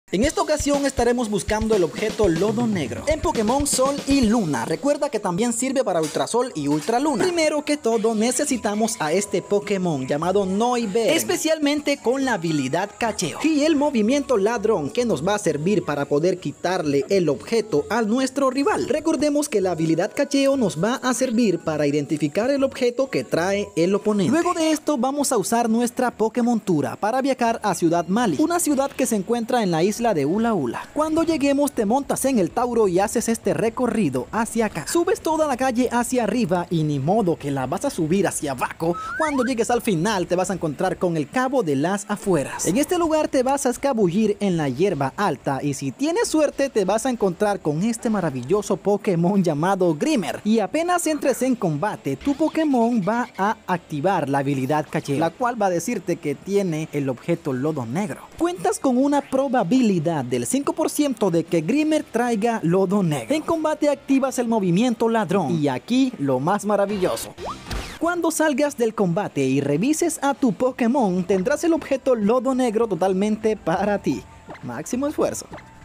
En esta ocasión estaremos buscando el objeto Lodo Negro en Pokémon Sol y Luna. Recuerda que también sirve para Ultrasol y Ultraluna. Primero que todo necesitamos a este Pokémon llamado Noivern, especialmente con la habilidad Cacheo y el movimiento Ladrón, que nos va a servir para poder quitarle el objeto a nuestro rival. Recordemos que la habilidad Cacheo nos va a servir para identificar el objeto que trae el oponente. Luego de esto vamos a usar nuestra Pokémontura para viajar a Ciudad Mali, una ciudad que se encuentra en la isla de Ula Ula. Cuando lleguemos te montas en el Tauro y haces este recorrido hacia acá. Subes toda la calle hacia arriba y ni modo que la vas a subir hacia abajo. Cuando llegues al final te vas a encontrar con el Cabo de las Afueras. En este lugar te vas a escabullir en la hierba alta y si tienes suerte te vas a encontrar con este maravilloso Pokémon llamado Grimer. Y apenas entres en combate, tu Pokémon va a activar la habilidad Cacheo, la cual va a decirte que tiene el objeto Lodo Negro. Cuentas con una probabilidad del 5% de que Grimer traiga Lodo Negro. En combate activas el movimiento Ladrón y aquí lo más maravilloso. Cuando salgas del combate y revises a tu Pokémon, tendrás el objeto Lodo Negro totalmente para ti. Máximo esfuerzo.